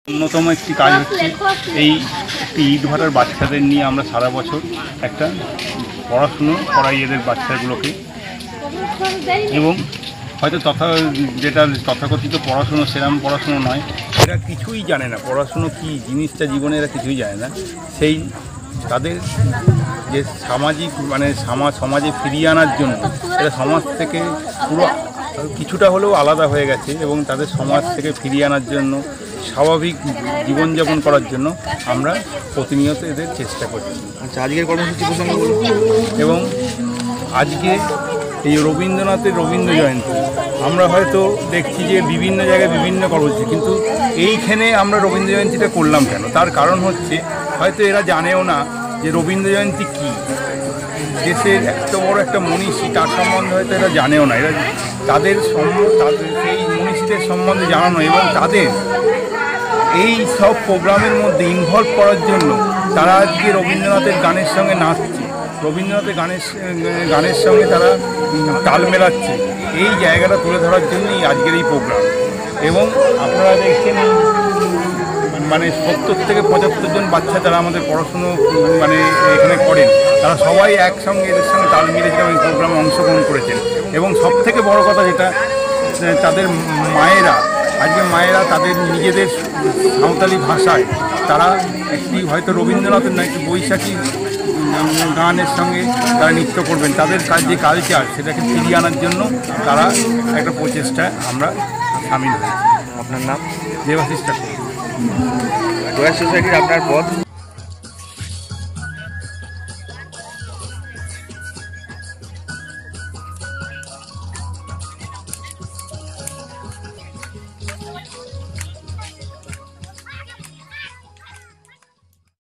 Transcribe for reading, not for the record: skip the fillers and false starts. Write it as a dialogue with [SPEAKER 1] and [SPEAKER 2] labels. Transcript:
[SPEAKER 1] অন্যতম একটি কাজ হচ্ছে এই একটি ইটভাটার বাচ্চাদের নিয়ে আমরা সারা বছর একটা পড়াশুনো করাই এদের বাচ্চাগুলোকে, এবং হয়তো যেটা তথাকথিত পড়াশুনো সেরকম পড়াশুনো নয়, এরা কিছুই জানে না পড়াশুনো কী জিনিসটা, জীবনে এরা কিছুই জানে না। সেই তাদের যে সামাজিক সমাজে ফিরিয়ে আনার জন্য এরা সমাজ থেকে পুরো কিছুটা হলেও আলাদা হয়ে গেছে, এবং তাদের সমাজ থেকে ফিরিয়ে আনার জন্য স্বাভাবিক জীবনযাপন করার জন্য আমরা প্রতিনিয়ত এদের চেষ্টা করছি।
[SPEAKER 2] আচ্ছা, আজকের কর্মসূচি প্রসঙ্গে
[SPEAKER 1] এবং আজকে এই রবীন্দ্রনাথের রবীন্দ্র জয়ন্তী আমরা হয়তো দেখছি যে বিভিন্ন জায়গায় বিভিন্ন কর্মসূচি, কিন্তু এইখানে আমরা রবীন্দ্র জয়ন্তীটা করলাম কেন? তার কারণ হচ্ছে হয়তো এরা জানেও না যে রবীন্দ্র জয়ন্তী কী, দেশের এত বড় একটা মনীষী, তার সম্বন্ধে হয়তো এরা জানেও না। এরা তাদের সেই মনীষীদের সম্বন্ধে জানানো এবং তাদের এই সব প্রোগ্রামের মধ্যে ইনভলভ করার জন্য তারা আজকে রবীন্দ্রনাথের গানের সঙ্গে নাচছে, রবীন্দ্রনাথের গানের সঙ্গে তারা তাল মেলাচ্ছে। এই জায়গাটা তুলে ধরার জন্যই আজকের এই প্রোগ্রাম। এবং আপনারা দেখছেন 70 থেকে 75 জন বাচ্চা যারা আমাদের পড়াশুনো এখানে করেন, তারা সবাই একসঙ্গে এদের সঙ্গে তাল মিলেছিলেন, এই প্রোগ্রামে অংশগ্রহণ করেছেন। এবং সবথেকে বড় কথা যেটা, তাদের মায়েরা তাদের নিজেদের সাঁওতালি ভাষায় তারা একটি হয়তো রবীন্দ্রনাথের একটি বৈশাখী গানের সঙ্গে তারা নৃত্য করবেন। তাদের যে কালচার সেটাকে ফিরিয়ে আনার জন্য তারা একটা প্রচেষ্টায় আমরা সামিল হয়েছি।
[SPEAKER 2] আপনার নাম?
[SPEAKER 1] দেবাশিস ঠাকুর।
[SPEAKER 2] রয়্যাল সোসাইটির আপনার পদ?